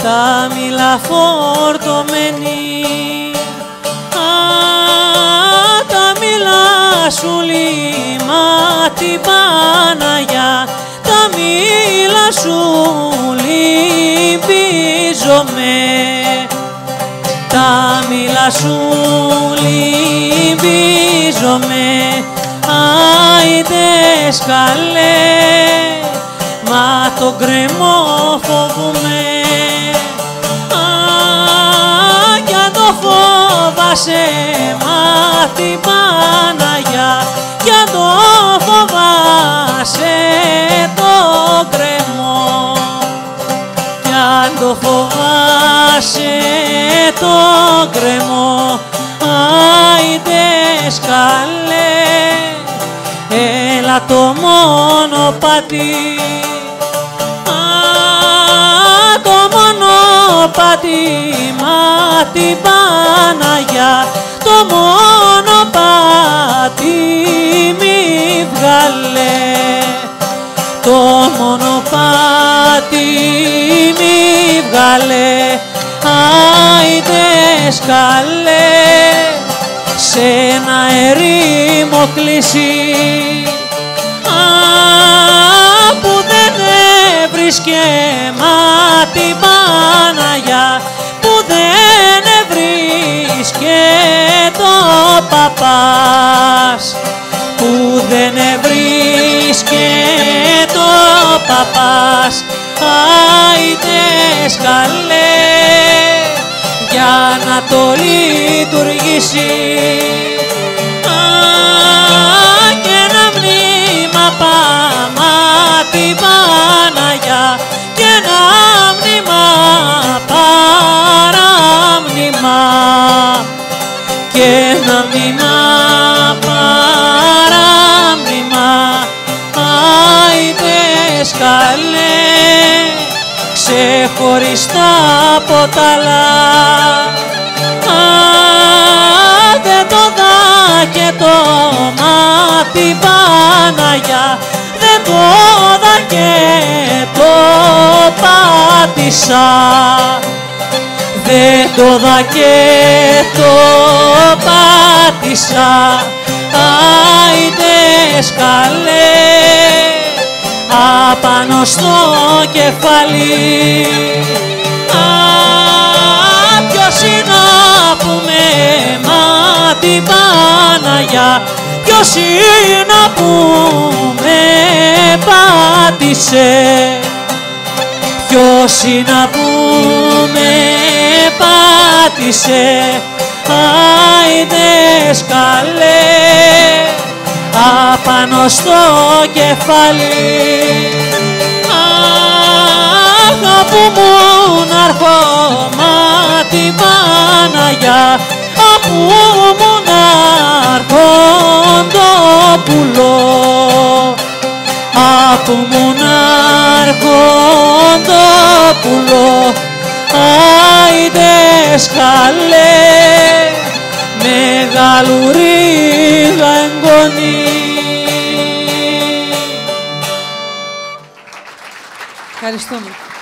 τα μήλα φορτωμένη, τα μήλα σου λίμα την Παναγιά, τα μήλα σου λυμπίζομαι, τα μήλα σου λυμπίζομαι, άιντες καλέ, μα τον κρεμό φοβούμαι. Κι αν το φοβάσαι μα την Παναγιά, κι αν το φοβάσαι τον κρεμό, κι αν το φοβάσαι τον κρεμό, άιντες καλέ, έλα το μονοπάτι, το μονοπάτι μα την Παναγιά, το μονοπάτι μη βγάλε, το μονοπάτι μη βγάλε, άιντες καλέ, σε ένα ερήμο κλείσει, που δεν έβρισκε μα την Παναγιά, που δεν έβρισκε το παπάς, που δεν έβρισκε το παπάς, άιντες καλέ, για να το λειτουργήσει, και ένα μνήμα πάμα την Παναγιά, και ένα μνήμα παραμνήμα, και ένα μνήμα παραμνήμα, άιντες καλέ, ξεχωριστά από τα άλλα, δεν το δα και το μάτι Παναγιά, δεν το δα και το πάτησα, δεν το δα και το πάτησα, άιντες καλέ, απάνω στο κεφάλι, ποιος είναι που με μα την Παναγιά, ποιος είναι που με πάτησε, ποιος είναι που με πάτησε, άιντες καλέ, απάνω στο κεφάλι, που μου ναρχώ μα την Παναγιά, που μου ναρχόντοπουλο, που μου ναρχόντοπουλο, άιντες καλέ, μεγαλουρίγα εγγονή. Ευχαριστούμε.